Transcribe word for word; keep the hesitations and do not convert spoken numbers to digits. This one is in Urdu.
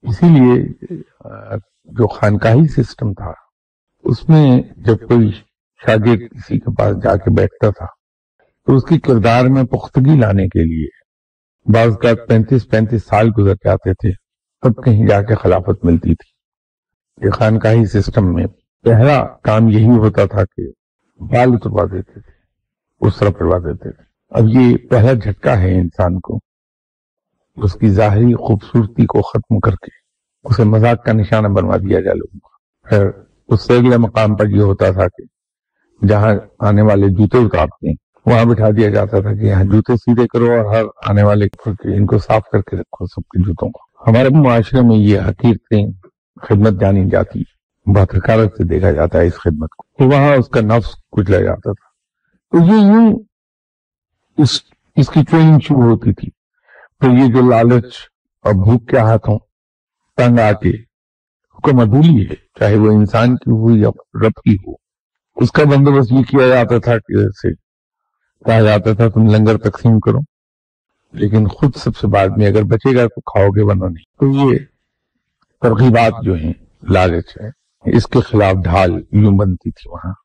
اسی لیے جو خانقاہی سسٹم تھا اس میں جب کوئی شاگرد کسی کے پاس جا کے بیٹھتا تھا تو اس کی کردار میں پختگی لانے کے لیے بعض کا پینتیس پینتیس سال گزر جاتے تھے، تب کہیں جا کے خلافت ملتی تھی۔ یہ خانقاہی سسٹم میں پہلا کام یہی ہوتا تھا کہ بال اتروا دیتے تھے، اس طرح پڑوا دیتے تھے۔ اب یہ پہلا جھٹکا ہے انسان کو، اس کی ظاہری خوبصورتی کو ختم کر کے اسے مذاق کا نشانہ بنوا دیا جائے لوگوں کا۔ پھر اس سے اگلے مقام پر یہ ہوتا تھا کہ جہاں آنے والے جوتے اتارتے ہیں وہاں بٹھا دیا جاتا تھا کہ یہاں جوتے سیدھے کرو اور ہر آنے والے ان کو صاف کر کے رکھو سب کے جوتوں کو۔ ہمارے معاشرے میں یہ حقیرتیں خدمت جانی جاتی ہے، بہت حقارت سے دیکھا جاتا ہے اس خدمت کو، تو وہاں اس کا نفس کچلا جاتا تھا۔ تو یہ یوں اس اس کی ٹریننگ شروع ہوتی تھی۔ پھر یہ جو لالچ اور بھوک کے ہاتھوں تنگ آ کے حکم عدولی ہے، چاہے وہ انسان کی ہو یا رب کی ہو، اس کا بندوبست یہ کیا جاتا تھا کہ جیسے کہا جاتا تھا تم لنگر تقسیم کرو لیکن خود سب سے بعد میں اگر بچے گا تو کھاؤ گے ورنہ نہیں۔ تو یہ ترغیبات جو ہیں، لالچ ہے، اس کے خلاف ڈھال یوں بنتی تھی وہاں۔